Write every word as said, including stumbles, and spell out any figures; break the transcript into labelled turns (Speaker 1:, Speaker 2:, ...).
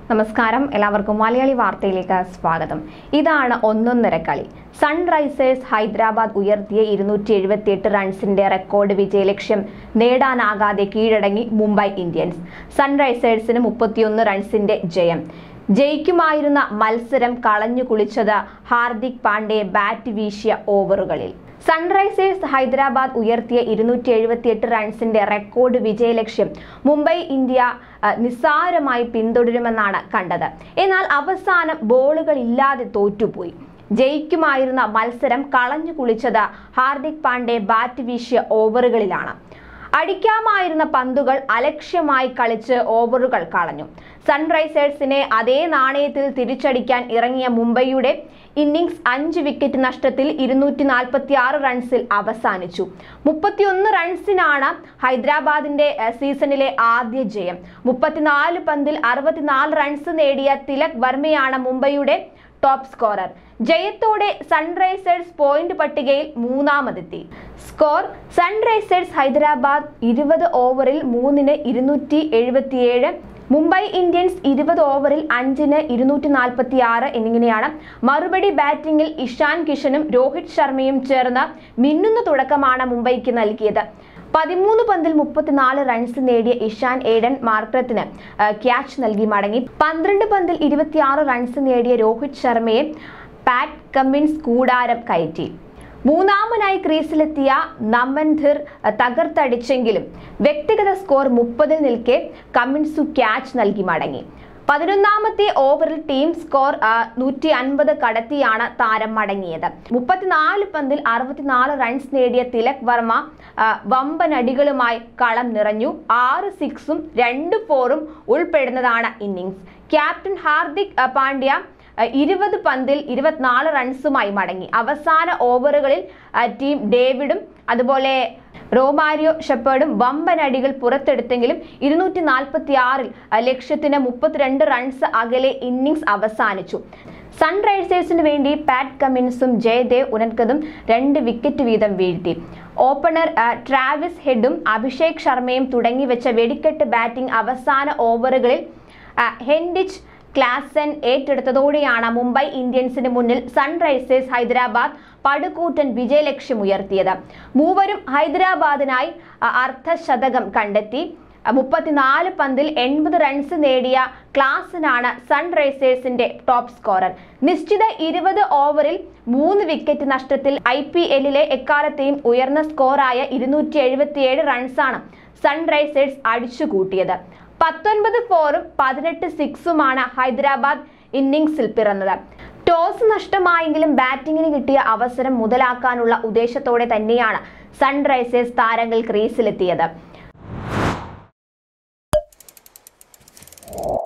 Speaker 1: നമസ്കാരം, എല്ലാവർക്കും മലയാളി വാർത്തയിലേക്ക് സ്വാഗതം. ഇതാണ് ഒന്നൊന്നര കളി. സൺറൈസേഴ്സ് ഹൈദരാബാദ് ഉയർത്തിയ ഇരുന്നൂറ്റി എഴുപത്തി എട്ട് റൺസിന്റെ റെക്കോർഡ് വിജയലക്ഷ്യം നേടാനാകാതെ കീഴടങ്ങി മുംബൈ ഇന്ത്യൻസ്. സൺറൈസേഴ്സിന് മുപ്പത്തിയൊന്ന് റൺസിന്റെ ജയം. ജയിക്കുമായിരുന്ന മത്സരം കളഞ്ഞു കുളിച്ചത് ഹാർദിക് പാണ്ഡ്യ ബാറ്റ് വീശിയ ഓവറുകളിൽ. സൺറൈസേഴ്സ് ഹൈദരാബാദ് ഉയർത്തിയ ഇരുന്നൂറ്റി എഴുപത്തി എട്ട് റൺസിന്റെ റെക്കോർഡ് വിജയലക്ഷ്യം മുംബൈ ഇന്ത്യ നിസ്സാരമായി പിന്തുടരുമെന്നാണ് കണ്ടത്. എന്നാൽ അവസാനം ബോളുകൾ ഇല്ലാതെ തോറ്റുപോയി. ജയിക്കുമായിരുന്ന മത്സരം കളഞ്ഞു കുളിച്ചത് ഹാർദിക് പാണ്ഡ്യ ബാറ്റ് വീശിയ ഓവറുകളിലാണ്. അടിക്കാമായിരുന്ന പന്തുകൾ അലക്ഷ്യമായി കളിച്ച് ഓവറുകൾ കളഞ്ഞു. സൺറൈസേഴ്സിനെ അതേ നാണയത്തിൽ തിരിച്ചടിക്കാൻ ഇറങ്ങിയ മുംബൈയുടെ ഇന്നിംഗ്സ് അഞ്ച് വിക്കറ്റ് നഷ്ടത്തിൽ ഇരുന്നൂറ്റി നാൽപ്പത്തി ആറ് റൺസിൽ അവസാനിച്ചു. മുപ്പത്തിയൊന്ന് റൺസിനാണ് ഹൈദരാബാദിന്റെ സീസണിലെ ആദ്യ ജയം. മുപ്പത്തിനാല് പന്തിൽ അറുപത്തിനാല് റൺസ് നേടിയ തിലക് വർമ്മയാണ് മുംബൈയുടെ ടോപ്പ് സ്കോറർ. ജയത്തോടെ സൺറൈസേഴ്സ് പോയിന്റ് പട്ടികയിൽ മൂന്നാമതെത്തി. സ്കോർ: സൺറൈസേഴ്സ് ഹൈദരാബാദ് ഇരുപത് ഓവറിൽ മൂന്നിന് ഇരുന്നൂറ്റി എഴുപത്തിയേഴ്, മുംബൈ ഇന്ത്യൻസ് ഇരുപത് ഓവറിൽ അഞ്ചിന് ഇരുന്നൂറ്റി നാൽപ്പത്തി ആറ് എന്നിങ്ങനെയാണ്. മറുപടി ബാറ്റിംഗിൽ ഇഷാൻ കിഷനും രോഹിത് ശർമ്മയും ചേർന്ന് മിന്നുന്ന തുടക്കമാണ് മുംബൈക്ക് നൽകിയത്. പതിമൂന്ന് പന്തിൽ മുപ്പത്തിനാല് റൺസ് നേടിയ ഇഷാൻ ഏഡൻ മാർക്രത്തിന് ക്യാച്ച് നൽകി മടങ്ങി. പന്ത്രണ്ട് പന്തിൽ ഇരുപത്തിയാറ് റൺസ് നേടിയ രോഹിത് ശർമ്മയെ പാറ്റ് കമ്മിൻസ് കൂടാരം കയറ്റി. മൂന്നാമനായി ക്രീസിലെത്തിയ നമൻധിർ തകർത്തടിച്ചെങ്കിലും വ്യക്തിഗത സ്കോർ മുപ്പതിൽ നിൽക്കെ കമ്മിൻസു ക്യാച്ച് നൽകി മടങ്ങി. പതിനൊന്നാമത്തെ ഓവറിൽ ടീം സ്കോർ നൂറ്റി അൻപത് കടത്തിയാണ് താരം മടങ്ങിയത്. മുപ്പത്തിനാല് പന്തിൽ അറുപത്തിനാല് റൺസ് നേടിയ തിലക് വർമ്മ വമ്പനടികളുമായി കളം നിറഞ്ഞു. ആറ് സിക്സും രണ്ട് ഫോറും ഉൾപ്പെടുന്നതാണ് ഇന്നിംഗ്സ്. ക്യാപ്റ്റൻ ഹാർദിക് പാണ്ഡ്യ ഇരുപത് പന്തിൽ ഇരുപത്തിനാല് റൺസുമായി മടങ്ങി. അവസാന ഓവറുകളിൽ ടീം ഡേവിഡും അതുപോലെ റോമാരിയോ ഷെപ്പേർഡും വമ്പനടികൾ പുറത്തെടുത്തെങ്കിലും ഇരുന്നൂറ്റി നാൽപ്പത്തി ആറിൽ ലക്ഷ്യത്തിന് മുപ്പത്തിരണ്ട് റൺസ് അകലെ ഇന്നിംഗ്സ് അവസാനിച്ചു. സൺറൈസേഴ്സിന് വേണ്ടി പാറ്റ് കമ്മിൻസും ജയദേവ് ഉനദ്കട്ടും രണ്ട് വിക്കറ്റ് വീതം വീഴ്ത്തി. ഓപ്പണർ ട്രാവിസ് ഹെഡും അഭിഷേക് ശർമ്മയും തുടങ്ങിവെച്ച വെടിക്കെട്ട് ബാറ്റിംഗ് അവസാന ഓവറുകളിൽ ഹെൻഡിച്ച് ക്ലാസൻ ഏറ്റെടുത്തതോടെയാണ് മുംബൈ ഇന്ത്യൻസിന് മുന്നിൽ സൺറൈസേഴ്സ് ഹൈദരാബാദ് പടുകൂറ്റൻ വിജയലക്ഷ്യമുയർത്തിയത്. മൂവരും ഹൈദരാബാദിനായി അർദ്ധശതകം കണ്ടെത്തി. മുപ്പത്തിനാല് പന്തിൽ എൺപത് റൺസ് നേടിയ ക്ലാസനാണ് സൺറൈസേഴ്സിന്റെ ടോപ്പ് സ്കോറർ. നിശ്ചിത ഇരുപത് ഓവറിൽ മൂന്ന് വിക്കറ്റ് നഷ്ടത്തിൽ ഐ പി എല്ലിലെ എക്കാലത്തെയും ഉയർന്ന സ്കോറായ ഇരുന്നൂറ്റി എഴുപത്തിയേഴ് റൺസാണ് സൺറൈസേഴ്സ് അടിച്ചുകൂട്ടിയത്. പത്തൊൻപത് ഫോറും പതിനെട്ട് സിക്സുമാണ് ഹൈദരാബാദ് ഇന്നിംഗ്സിൽ പിറന്നത്. ടോസ് നഷ്ടമായെങ്കിലും ബാറ്റിംഗിന് കിട്ടിയ അവസരം മുതലാക്കാനുള്ള ഉദ്ദേശത്തോടെ തന്നെയാണ് സൺറൈസേഴ്സ് താരങ്ങൾ ക്രീസിലെത്തിയത്.